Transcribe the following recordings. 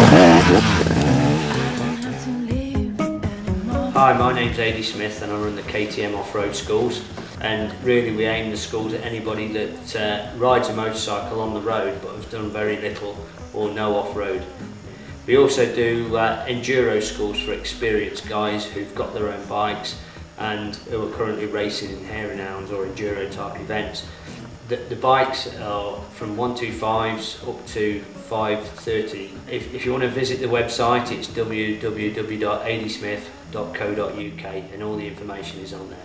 Hi, my name's Adi Smith and I run the KTM off-road schools, and really we aim the schools at anybody that rides a motorcycle on the road but has done very little or no off-road. We also do enduro schools for experienced guys who've got their own bikes and who are currently racing in hairy hounds or enduro type events. The bikes are from 125s up to 530. If you want to visit the website, it's www.adismith.co.uk and all the information is on there.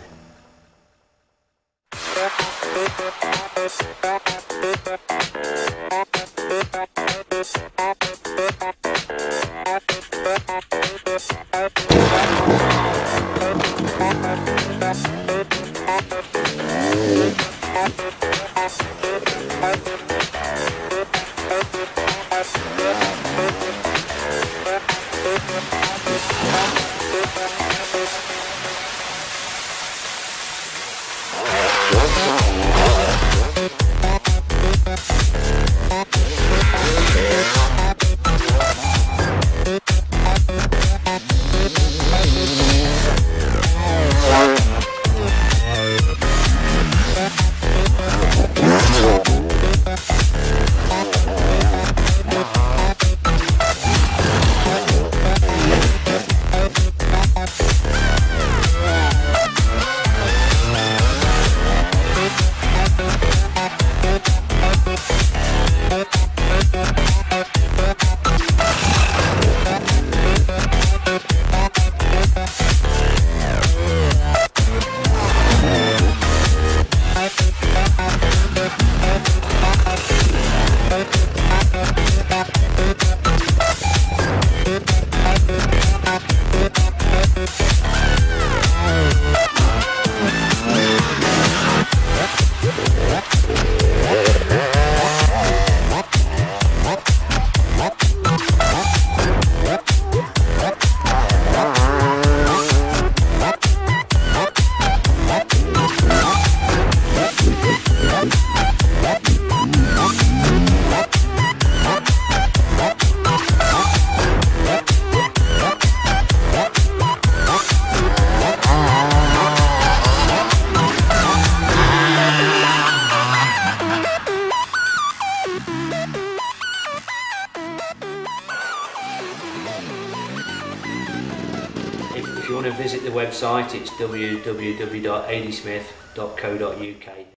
If you want to visit the website, it's www.adismith.co.uk.